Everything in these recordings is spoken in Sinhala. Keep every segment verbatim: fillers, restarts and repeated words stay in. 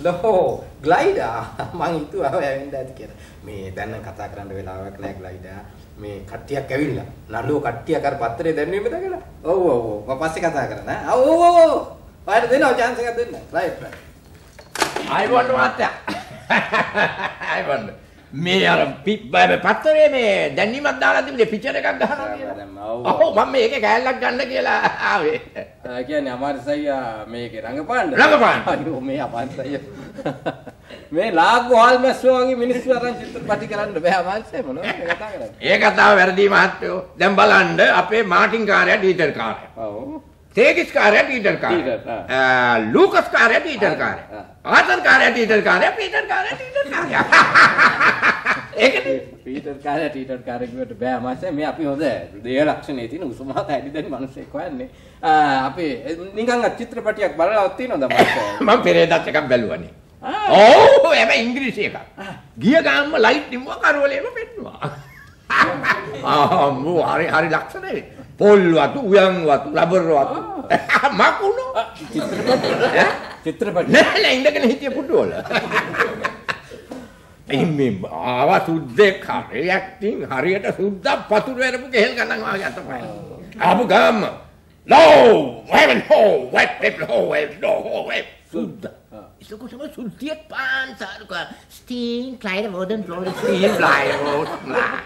ලෝ ග්ලයිඩර් මං හිතුවා ඔය වෙන්න ඇති කියලා. මේ දැන් කතා කරන්න වෙලාවක් නෑ ග්ලයිඩර්. මේ කට්ටියක් ඇවිල්ලා නළුව කට්ටියක් අර පත්‍රේ දැන්වීමද කියලා. ඔව් ඔව් ඔව්. මම පස්සේ කතා කරනවා. ඔව් ඔව් ඔව්. ඔයාලට දෙනවා chance එකක් දෙන්න. Right right. ආයිබෝන් මහත්තයා. ආයිබෝන්. මේ අර පත්තරේ මේ දැන්වීමක් දාලා තිබුණේ පිචර් එකක් ගහනවා කියලා. ඔව් මම මේකේ කෑල්ලක් ගන්න කියලා ආවේ. ඒ කියන්නේ අමාරුසයියා මේකේ රංගපාන්න. රංගපාන්න. අයියෝ මේ අමාරුසයියා. මේ ලාග්ගෝ හාල්මැස්සෝ වගේ මිනිස්සු අරන් චිත්‍රපටි කරන්න බෑ අමාරුසයි මොනවද කතා කරන්නේ. ඒ කතාව වැරදි මහත්තයෝ. දැන් බලන්න අපේ මාටින් කාර්යය ඩීටර් කාර්යය. ඔව්. තේගිස් කාර්යය ඩීටර් කාර්යය. ලූකස් කාර්යය ඩීටර් කාර්යය. ආතන් කාර්යය ඩීටර් කාර්යය. පීටර් කාර්යය ඩීටර් කාර්යය. ඒකනේ පීටර් කාර්යය ඩීටර් කාර්යය කියවට බෑ අමාරුසයි. මේ අපි හොඳ දේහ ලක්ෂණේ තියෙන උසමහත ඇඩිදනි මිනිස්සෙක් හොයන්නේ. අපි නිකන් චිත්‍රපටියක් බලලවත් තියෙනවද අමාරුසයි? මම පෙරේදත් එකක් බැලුවානේ. ඔව් හැබැයි ඉංග්‍රීසි එකක්. ගිය ගාම්ම ලයිට් නිම්ම කරවලේම පෙන්නවා. ආ මෝ හරි හරි ලක්ෂණේ. පොල් වතු, උයන් වතු, රබර් වතු. මකුණු. චිත්‍රපටි. චිත්‍රපටි. නෑ නෑ ඉඳගෙන හිටිය පුටු වල. එimme ආවා සුද්දෙක් හරි ඇක්ටිං හරියට සුද්දා පතුරු වැරපු කෙහෙල් ගණන් වාගේ අතපය. ආපු ගාම්ම. ලෝ! වෙන් හෝ! වෙත් පෙප් හෝ! වෙත් නෝ හෝ! වෙත් සුද්දා. Isoko sama sultiet pansa ka sting kleine worden flores sting kleine worden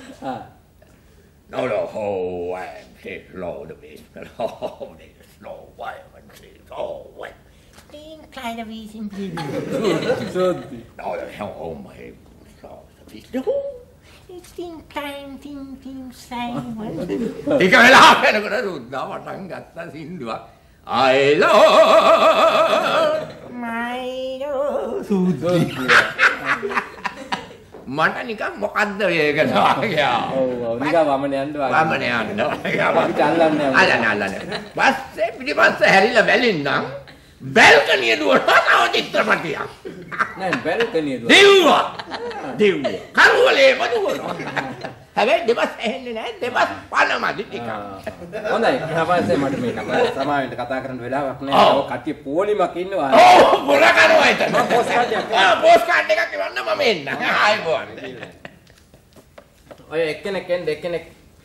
no no ho I'm say slow the bit oh they slow why I'm say oh why sting kleine wie sind die so no oh my so so sting klein ting ting sai ika වෙලා වෙනකොට රුද්දා වටන් ගත්තා සින්දුවක් I love my සුද්දි මට නිකන් මොකද්ද මේක නාගයා ඔව් ඔව් නිකන් වමන යන්න වගේ වමන යන්න අපි අල්ලන්නේ අල්ලන්න අල්ලන්න පස්සේ පිටිපස්සේ හැරිලා බැලින්නම් බැල්කනිය දුවනවා තව චිත්‍රපටියක් නෑ බැල්කනිය දුවනවා දිව්වා දිව්වා කරුවලේම දුවනවා හැබැයි දෙබස් ඇහෙන්නේ නැහැ දෙබස් පනමදි ටික හොඳයි ඊපස්සේ මට මේ කතා සමාවෙන්න කතා කරන්න වෙලාවක් නැහැ ඔය කට්ටිය පොලිමක් ඉන්නවා ඔව් පොල කරනවා එතන මම පෝස්ට් කාඩ් එකක් ආ පෝස්ට් කාඩ් එකක් එවන්න මම එන්න ආයි බෝන් ඔය එක්කෙනෙක් එන්න එක්කෙනෙක්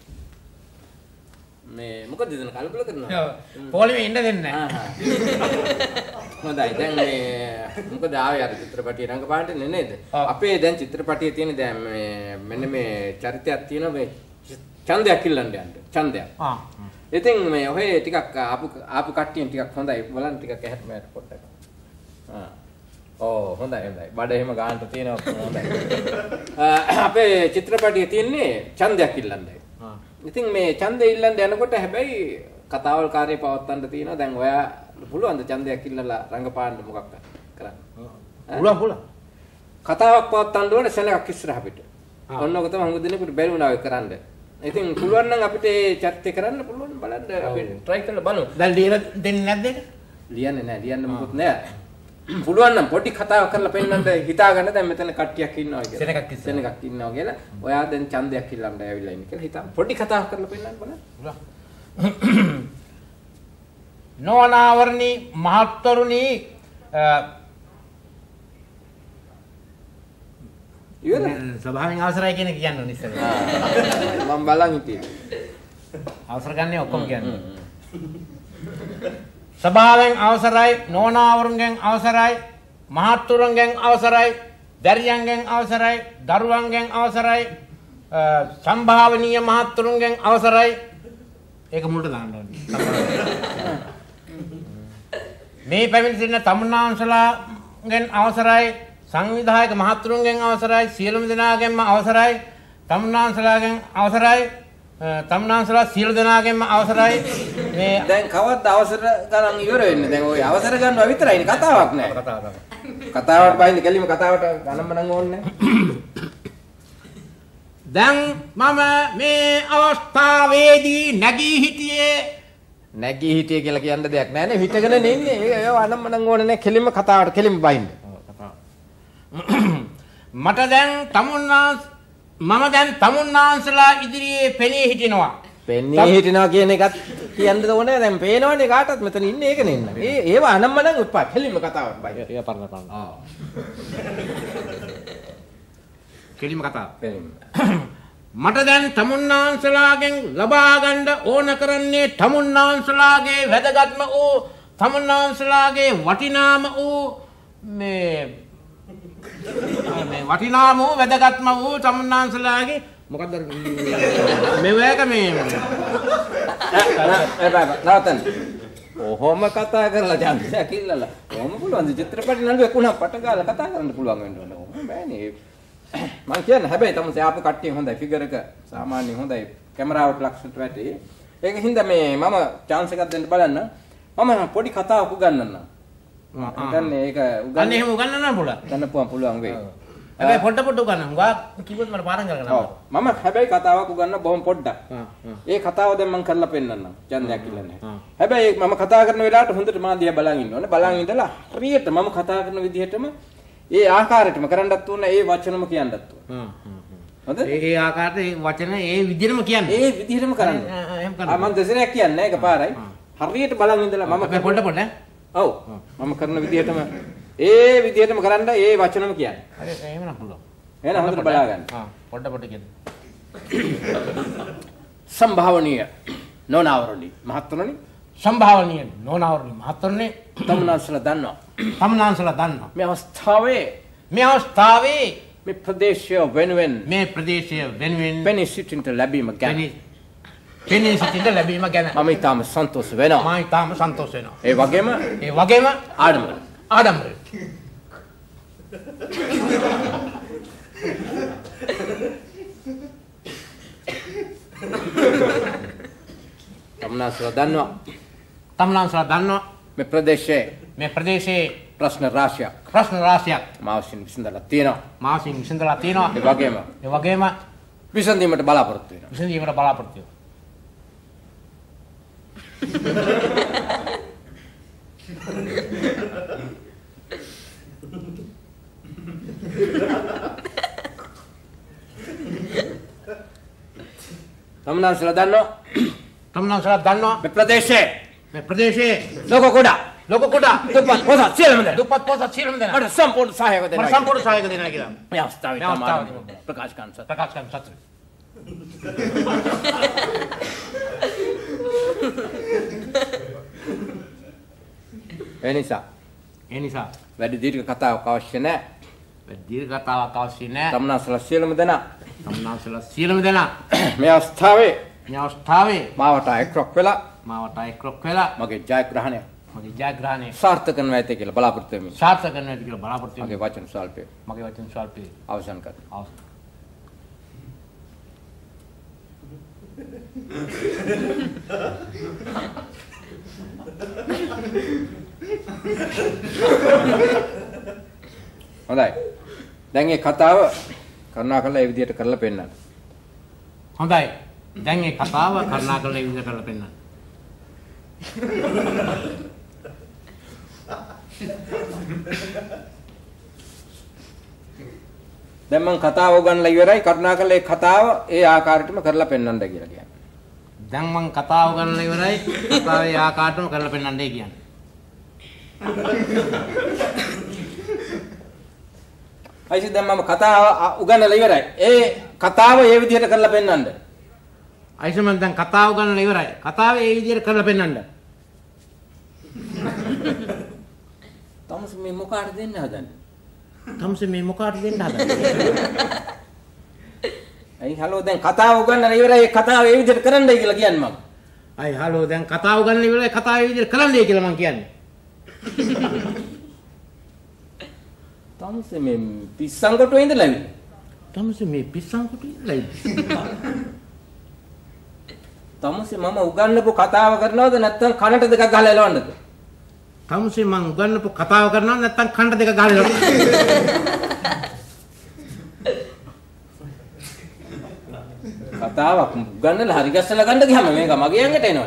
මේ මොකද දෙන කල්පල කරනවා ඔව් පොලිමේ ඉන්න දෙන්නේ නැහැ හොඳයි දැන් මේ මොකද ආවේ අර චිත්‍රපටිය රංගපාන්නේ නේද අපේ දැන් චිත්‍රපටියේ තියෙන දැන් මේ මෙන්න මේ චරිතයක් තියෙනවා මේ ඡන්දයක් ඉල්ලන්න යන්න ඡන්දයක් ආ ඉතින් මේ ඔය ටිකක් ආපු ආපු කට්ටියන් ටිකක් හොඳයි බලන්න ටිකක් ඇහැට මෑට පොඩ්ඩක් ආ ඕ හොඳයි හොඳයි බඩ එහෙම ගන්නට තියෙනවා හොඳයි අපේ චිත්‍රපටියේ තියෙන්නේ ඡන්දයක් ඉල්ලන්නයි ආ ඉතින් මේ ඡන්දය ඉල්ලන්න යනකොට හැබැයි කතාවල් කාර්යය පවත්වන්න තියෙනවා දැන් ඔයා පුළුවන්ද ඡන්දයක් ඉල්ලලා රංගපාන්න මොකක් කරන්න පුළුවන් පුළුවන් කතාවක් පවත්වන්න ඕනේ සෙනඟක් ඉස්සරහ පිට ඔන්න ඔක තමයි හුඟ දෙනෙකුට බැරි වුණා ඔය කරන්න ඉතින් පුළුවන් නම් අපිට ඒ චරිතය කරන්න පුළුවන් බලන්න අපි try කරලා බලමු දැන් ලියලා දෙන්නේ නැද්ද ඒක ලියන්නේ නැහැ ලියන්න මොකුත් නැහැ පුළුවන් නම් පොඩි කතාවක් කරලා පෙන්නන්න හිතාගන්න දැන් මෙතන කට්ටියක් ඉන්නවා කියලා සෙනඟක් ඉස්සරහ සෙනඟක් ඉන්නවා කියලා ඔයා දැන් ඡන්දයක් ඉල්ලන්න ඇවිල්ලා ඉන්නේ කියලා හිතා පොඩි කතාවක් කරලා පෙන්නන්න බලන්න නොනාවරණී මහත්තරුණී ඉවර සභාවෙන් අවසරයි කියන කියන්න ඕනේ ඉස්සර. මම බලන් හිටියේ. අවසර ගන්නේ ඔක්කොම කියන්නේ. සභාවෙන් අවසරයි, නොනාවරුන්ගෙන් අවසරයි, මහත්තුරුන්ගෙන් අවසරයි, දැරියන්ගෙන් අවසරයි, දරුවන්ගෙන් අවසරයි, සම්භාවනීය මහත්තුරුන්ගෙන් අවසරයි. ඒක මුලට දාන්න ඕනේ. මේ පැමිණ සිටින තමුන්නාන්සලාගෙන් අවසරයි, සංවිධායක මහත්තුරුන්ගෙන් අවසරයි, සියලුම දෙනාගෙන්ම අවසරයි, තමුන්නාන්සලාගෙන් අවසරයි, තමුන්නාන්සලා සියලු දෙනාගෙන්ම අවසරයි. මේ දැන් කවද්ද අවසර ගණන් ඉවර වෙන්නේ? දැන් ওই අවසර ගන්නවා විතරයිනේ කතාවක් නෑ. කතාව තමයි. කතාවට බයින්ද ගැලිම කතාවට ගණන් මනන් ඕනේ නෑ. දැන් මම මේ අවස්ථාවේදී නැගී හිටියේ නැගී හිටියේ කියලා කියන්න දෙයක් නෑ නේ හිටගෙන ඉන්නේ. ඒක වනම් මනන් ඕනේ නෑ කෙලිම කතාවට කෙලිම බයින්ද. මට දැන් තමුන්නාන්ස මම දැන් තමුන්නාන්සලා ඉදිරියේ පෙනී හිටිනවා. පෙනී හිටිනවා කියන එකත් කියන්න ඕනේ දැන් පේනවනේ කාටවත් මෙතන ඉන්නේ ඒක නෙන්න. ඒ ඒව අනම්මනම් උත්පත් කෙලින්ම කතාවක් බයි. ඒක පරණ පරණ. ආ. කෙලින්ම කතාව. කෙලින්ම. මට දැන් තමුන්නාන්සලාගෙන් ලබා ගන්න ඕන කරන්නේ තමුන්නාන්සලාගේ වැදගත්ම වූ තමුන්නාන්සලාගේ වටිනාම වූ මේ මේ වටිනාම වූ වැදගත්ම වූ තමුන්නාන්සලාගේ මොකද්ද මේවක මේ නවතන්න. කොහොම කතා කරලා ජන්සයා කිල්ලලා. කොහොම පුළුවන්ද චිත්‍රපටි නළුවෙක් වුණා පට ගාලා කතා කරන්න පුළුවන් වෙන්න ඕන. කොහොම බෑනේ. මම කියන්නේ හැබැයි තමයි ආපු කට්ටිය හොඳයි ෆිගර් එක සාමාන්‍යයෙන් හොඳයි කැමරාවට ලක්ෂණට වැටේ. ඒක හින්දා මේ මම chance එකක් දෙන්න බලන්න. මම පොඩි කතාවක් උගන්වන්නම්. මම හිතන්නේ ඒක උගන්වන්න එහෙම උගන්වන්න පුළුවන්. ගන්නපුවා පුළුවන් වෙයි. හැබැයි පොඩ පොඩ උගන්වන්න. ගා කිව්වොත් මට පාරම් කරගන්න. ඔව්. මම හැබැයි කතාවක් උගන්වන්න බොහොම පොඩ්ඩක්. ඒ කතාව දැන් මම කරලා පෙන්නන්නම්. ඡන්දයක් ඉල්ලන්නේ. හැබැයි මම කතා කරන වෙලාවට හොඳට මා දිහා බලන් ඉන්න ඕනේ. බලන් ඉඳලා හරියට මම කතා කරන විදිහටම ඒ ආකාරයටම කරන්නත් උන ඒ වචනම කියන්නත් උන. හ්ම් හ්ම්. හොඳද? ඒ ඒ ආකාරයට ඒ වචන ඒ විදිහටම කියන්නේ. ඒ විදිහටම කරන්න. එහෙම කරන්න. ආ මම දෙසරයක් කියන්නේ ඒක පාරයි. හරියට බලන් ඉඳලා මම පොඩ පොඩ ඔව්. මම කරන විදිහටම ඒ විදිහටම කරන්න ඒ වචනම කියන්නේ. හරි එහෙමනම් පුළුවන්. එහෙනම් හොඳට බලා ගන්න. ආ පොඩ පොඩ කියන්න. සම්භාවනීය නොනවරණි මහත්තුරුනි සම්භාවනීය නොනවරණි මහත්තුරුනි තමුන්නාන්සලා දන්නවා. තමුන්නාන්සලා දන්නවා. මේ අවස්ථාවේ මේ අවස්ථාවේ මේ ප්‍රදේශය වෙනුවෙන් මේ ප්‍රදේශය වෙනුවෙන් පෙනී සිටින්නට ලැබීම ගැන පෙනී සිටින්නට ලැබීම ගැන මම ඊටම සන්තෝෂ වෙනවා. මම ඊටම සන්තෝෂ වෙනවා. ඒ වගේම ඒ වගේම ආඩම්බර ආඩම්බර තමුන්නාන්සලා දන්නවා. තමුන්නාන්සලා දන්නවා. මේ ප්‍රදේශයේ මේ ප්‍රදේශයේ ප්‍රශ්න රාශියක් ප්‍රශ්න රාශියක් මාවසින් විසඳලා තියෙනවා. මාවසින් විසඳලා තියෙනවා. ඒ වගේම ඒ වගේම විසඳීමට බලාපොරොත්තු වෙනවා. විසඳීමට බලාපොරොත්තු වෙනවා. තමුන්නාන්සලා දන්නවා. තමුන්නාන්සලා දන්නවා. මේ ප්‍රදේශයේ මේ ප්‍රදේශයේ ලෝක කුඩා ලෝක කුඩා දුප්පත් පොසත් සියලුම දෙනා දුප්පත් පොසත් සියලුම දෙනා මට සම්පූර්ණ සහායක දෙනවා. මට සම්පූර්ණ සහායක දෙනවා කියලා. මේ අවස්ථාවේ තමයි ප්‍රකාශ කරන්න සත්. ප්‍රකාශ කරන්න සත්. ඒ නිසා ඒ නිසා වැඩි දීර්ඝ කතාවක් අවශ්‍ය නැහැ. වැඩි දීර්ඝ කතාවක් අවශ්‍ය නැහැ. තමුන්නාන්සලා සියලුම දෙනා තමුන්නාන්සලා සියලුම දෙනා මේ අවස්ථාවේ මේ අවස්ථාවේ මාවට එක්රොක් වෙලා මාවට එක්රොක් වෙලා මගේ ජයග්‍රහණය මගේ ජයග්‍රහණය සාර්ථක කරනවා ඇති කියලා බලාපොරොත්තු වෙමි. සාර්ථක කරනවා ඇති කියලා බලාපොරොත්තු වෙමි. මගේ වචන ස්වල්පේ මගේ වචන ස්වල්පේ අවසන් කරනවා. අවසන්. හොඳයි. දැන් මේ කතාව කරුණාකරලා ඒ විදිහට කරලා පෙන්නන්න. හොඳයි. දැන් මේ කතාව කරුණාකරලා ඒ විදිහට කරලා පෙන්නන්න. දැන් මම කතාව උගන්ලා ඉවරයි. කරුණාකරලා ඒ කතාව ඒ ආකාරයටම කරලා පෙන්නන්න කියලා කියන්නේ. දැන් මම කතාව උගන්ලා ඉවරයි. කතාව ඒ ආකාරයටම කරලා පෙන්නන්නයි කියන්නේ. අයිසි දැන් මම කතාව උගන්ලා ඉවරයි. ඒ කතාව ඒ විදිහට කරලා පෙන්නන්න. අයිසි මම දැන් කතාව උගන්ලා ඉවරයි. කතාව ඒ විදිහට කරලා පෙන්නන්න. තමුස් මේ මොකාට දෙන්න හදන්නේ? තමුස් මේ මොකාට දෙන්න හදන්නේ? අයි හලෝ දැන් කතාව උගන්ලා ඉවරයි. ඒ කතාව ඒ විදිහට කරන්නයි කියලා කියන්නේ මම. අයි හලෝ දැන් කතාව උගන්ලා ඉවරයි. කතාව ඒ විදිහට කරන්නයි කියලා මම කියන්නේ. තමුස් මේ පිස්සන් කොටුවේ ඉඳලා ඉන්නේ. තමුස් මේ පිස්සන් කොටුවේ ඉඳලා ඉන්නේ. තමුස් මම උගන්වපු කතාව කරනවද නැත්නම් කනට දෙකක් ගහලා එලවන්නද? තමුස් මම උගන්වපු කතාව කරනවද නැත්නම් කනට දෙකක් ගහලා එලවන්නද? කතාවක් උගන්වලා හරි ගැස්සලා ගන්න ගියාම මේක මගේ ඇඟට එනවා.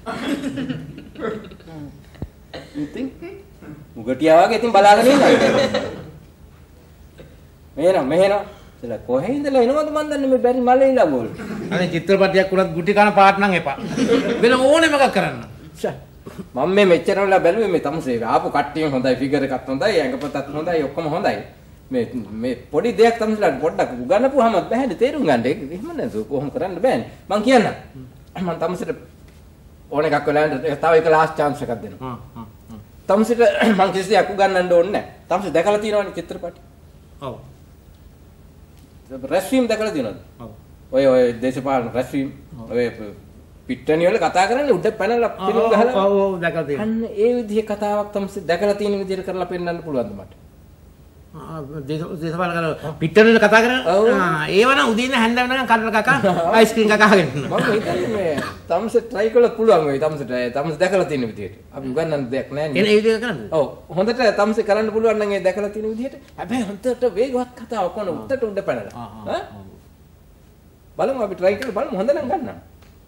ඉතින් උගටියා වගේ ඉතින් බලාගෙන ඉන්නවා. මෙහෙනම් මෙහෙනම් තමුසෙලා කොහේ ඉඳලා එනවද මන් දන්නේ මේ බැරි මලේ ලගෝල්. අනේ චිත්‍රපටයක් උනත් ගුටි කන පාට නම් එපා. වෙන ඕනෙම එකක් කරන්න. මම මේ මෙච්චර වෙලා බැලුවේ මේ තමුසේ ආපු කට්ටියම හොඳයි, ෆිගර් එකත් හොඳයි, ඇඟපතත් හොඳයි, ඔක්කොම හොඳයි. මේ මේ පොඩි දෙයක් තමුසෙලාට පොඩ්ඩක් උගන්නපුවාම බෑනේ තේරුම් ගන්න. ඒක එහෙම නේද? කොහොම කරන්න බෑනේ. මං කියන්නම්. මම තමුසෙට ඕන එකක් වෙලා තව එක ලාස්ට් chance එකක් දෙනවා. හ්ම් හ්ම්. තමුසෙට මං කිසි දෙයක් උගන්නන්න ඕනේ නැහැ. තමුසේ දැකලා තියෙනවනේ චිත්‍රපටි. ඔව්. රැස්වීම් දැකලා තියෙනවද? ඔව්. ඔය ඔය දේශපාලන රැස්වීම් ඔය පිට්ටනිය වල කතා කරන්නේ උඩ පැනලා පිළිම ගහලා. ඔව් ඔව් දැකලා තියෙනවා. අන්න ඒ විදිහේ කතාවක් තමුසේ දැකලා තියෙන විදිහට කරලා පෙන්නන්න පුළුවන්ද මට? දේශපාලන කරලා පිට්ටනිය වල කතා කරන්නේ. ආ ඒව නම් උදේ ඉඳන් හැන්ද වෙනකන් කඩල කකා අයිස්ක්‍රීම් කකාගෙන ඉන්නවා. මම හිතන්නේ මේ තමුසේ try කළොත් පුළුවන් වෙයි. තමුසේට තමුසේ දැකලා තියෙන විදිහට. අපි උගන්නන්න දෙයක් නැහැ නේ. එන ඒ විදිහට කරන්නද? ඔව්. හොඳට තමුසේ කරන්න පුළුවන් නම් ඒ දැකලා තියෙන විදිහට. හැබැයි හොඳට වේගවත් කතාවක් වුණා උඩට උඩ පැනලා. ආ බලමු අපි try කරලා බලමු හොඳ නම් ගන්නවා.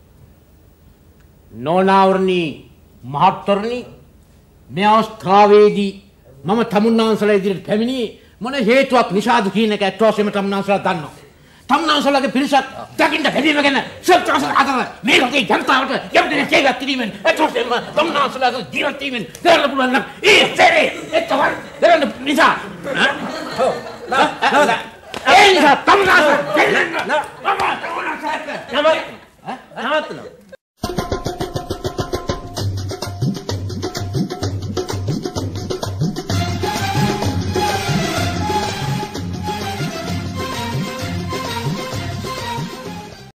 නෝනාවරණී මහත්වරණී මේ අවස්ථාවේදී මම තමුන්නාන්සලා ඉදිරියට පැමිණි මොන හේතුවක් නිසාද කියන එක ඇත්තවශයෙන්ම තමුන්නාන්සලා දන්නවා. තමුන්නාන්සලාගේ පිරිසක් දකින්න බැරිම ගැන සත්‍යස අතර මේ රටේ ජනතාවට යම්දෙන සේවයක් කිරීමෙන් ඇත්තවශයෙන්ම තමුන්නාන්සලාගේ ජීවත් වීමෙන් කරන්න පුළුවන් නම් ඒ සැරේ එතවල් දරන්න නිසා ඔව් නෑ ඒ නිසා තමුන්නාන්සලා නෑ නෑ නෑ